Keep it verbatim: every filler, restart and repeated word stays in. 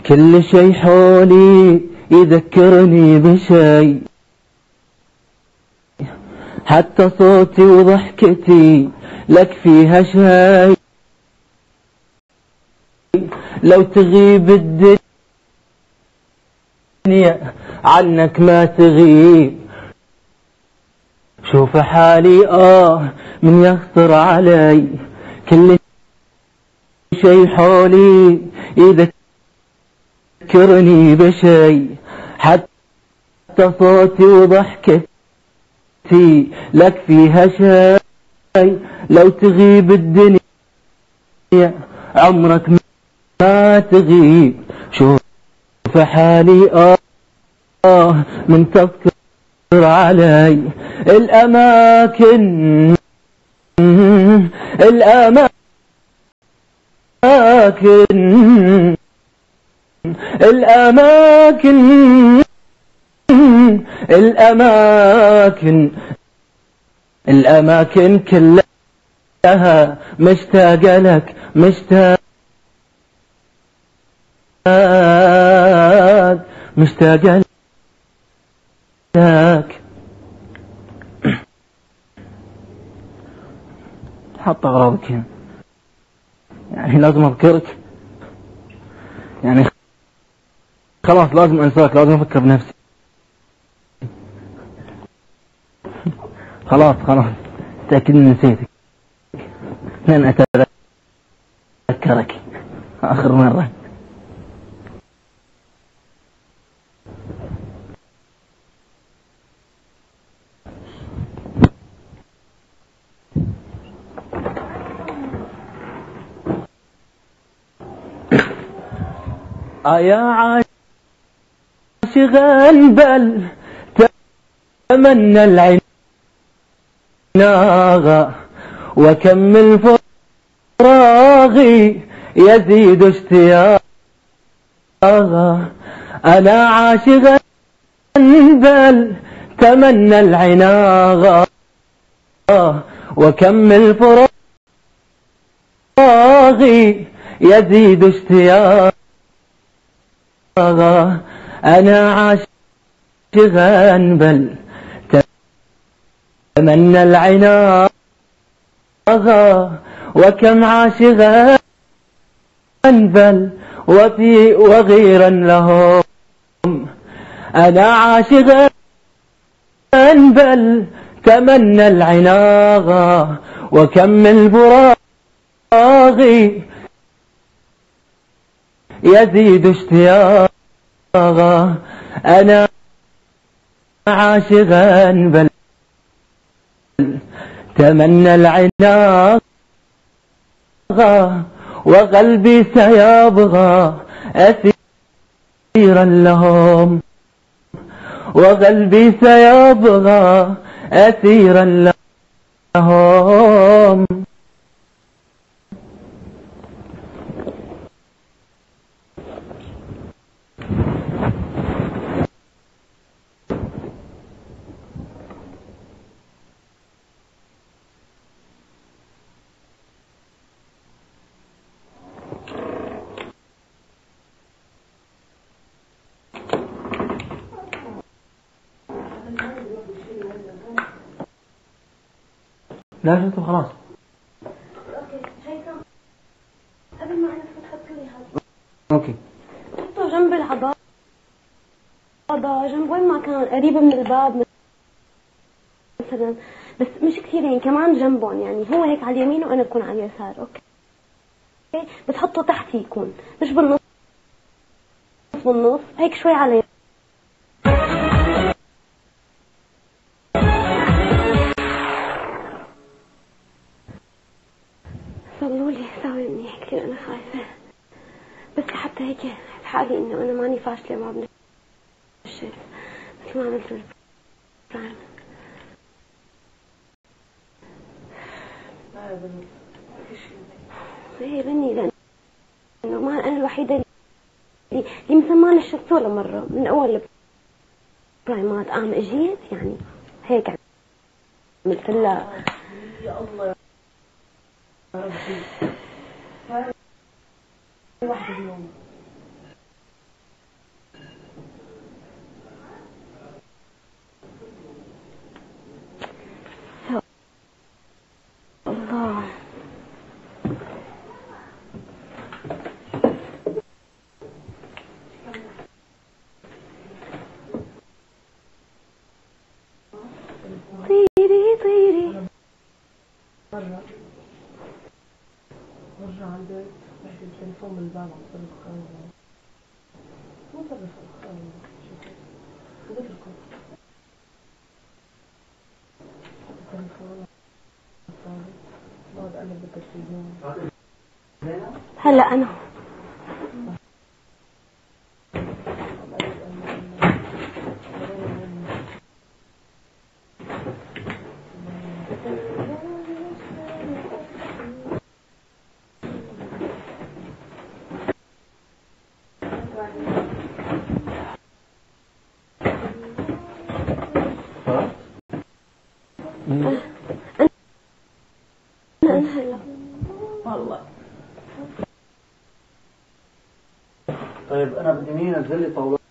كل شي حولي يذكرني بشي، حتى صوتي وضحكتي لك فيها شي. لو تغيب الدنيا عنك ما تغيب، شوف حالي آه من يخطر علي. كل شي حولي يذكرني بشي، حتى صوتي وضحكتي لك فيها شي. لو تغيب الدنيا عمرك ما تغيب، شوف حالي آه, آه من تذكر علي. الأماكن الأماكن الأماكن الأماكن الأماكن كلها مشتاقة لك، مشتاق مشتاقة لك. حط أغراضك هنا، يعني لازم أذكرك، يعني خلاص لازم أنساك، لازم أفكر بنفسي. خلاص خلاص تأكد إني نسيتك، لن أتذكرك آخر مرة. أيا عاشق بل تمنى العناغ، وكم من فراغي يزيد اشتياغا. أنا عاشق بل تمنى العناغ، وكم من فراغي يزيد اشتياغا. أنا عاشق بل تمنى العناغ، وكم عاشقا بل وفي وغيرا لهم. أنا عاشقا بل تمنى العناغ، وكم من فراغي يزيد اشتياغا. أنا عاشقا بل تمنى العناغ، وقلبي سيبغى أسيرا لهم، وقلبي سيبغى أسيرا لهم. لا شفته خلاص. اوكي هيثم قبل ما انا تحط لي هذا. اوكي حطه جنب العباضة، جنب وين ما كان، قريب من الباب مثلا، بس مش كثير يعني، كمان جنبهم يعني، هو هيك على اليمين وانا بكون على اليسار. اوكي بتحطه تحتي يكون، مش بالنص بالنص، هيك شوي على صلوا لي سوي منيح كثير. انا خايفه بس حتى هيك حالي انه انا ماني فاشله مع ابن الشيء مثل ما عملت بالبرايم. لا يا بني هي بني، لانه ما انا الوحيده اللي اللي مسمانه الشخص ولا مره من اول البرايمات. قام اجيت يعني هيك عملت لها يا الله يا ربي. واحد اليوم مرة برجع على البيت بحكي التليفون بالباب عم صرخ مو صرخ وبتركه التليفون بقعد اقلب بالتلفزيون. هلا انا مم. انا هلا والله طيب انا بدي مين انزل لي طاولة